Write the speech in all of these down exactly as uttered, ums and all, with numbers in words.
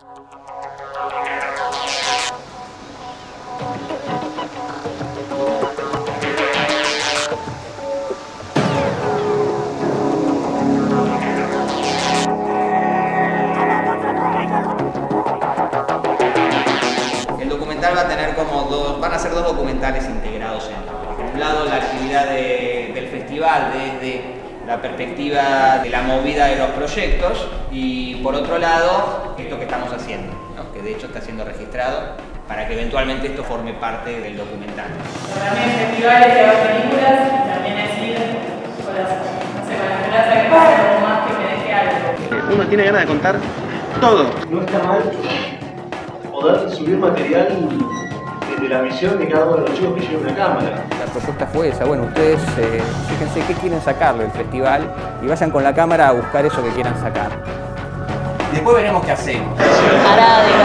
El documental va a tener como dos, van a ser dos documentales integrados en, por un lado, la actividad de, del festival desde la perspectiva de la movida de los proyectos y por otro lado, esto que estamos haciendo, ¿no? Que de hecho está siendo registrado para que eventualmente esto forme parte del documental. También festivales y hago películas y también es ir con las, no sé, con la esperanza que pase algo más que me deje algo. Uno tiene ganas de contar todo. No está mal poder subir material de la misión de cada uno de los chicos que lleven una cámara. La propuesta fue esa, bueno, ustedes eh, fíjense qué quieren sacarle del festival y vayan con la cámara a buscar eso que quieran sacar. Después veremos qué hacemos. Ahora de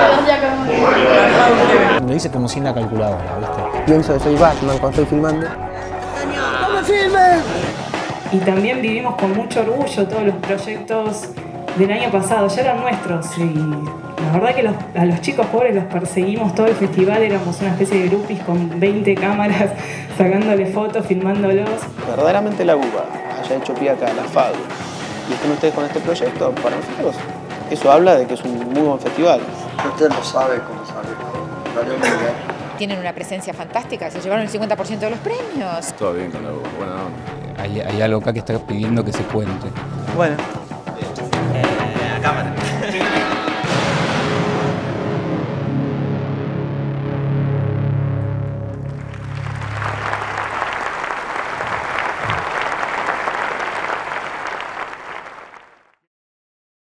grabar. Lo hice como sin la calculadora, ¿viste? Pienso que soy Batman cuando estoy filmando. ¡No me filmes! Y también vivimos con mucho orgullo todos los proyectos del año pasado, ya eran nuestros y la verdad que los, a los chicos pobres los perseguimos todo el festival, éramos una especie de grupis con veinte cámaras sacándole fotos, filmándolos. Verdaderamente la U B A haya hecho pie acá, la FADU, y estén ustedes con este proyecto, para nosotros eso habla de que es un muy buen festival. Usted no sabe cómo sale. Tienen una presencia fantástica, se llevaron el cincuenta por ciento de los premios. Todo bien con la U B A, buena onda. Hay, hay algo acá que está pidiendo que se cuente. Bueno.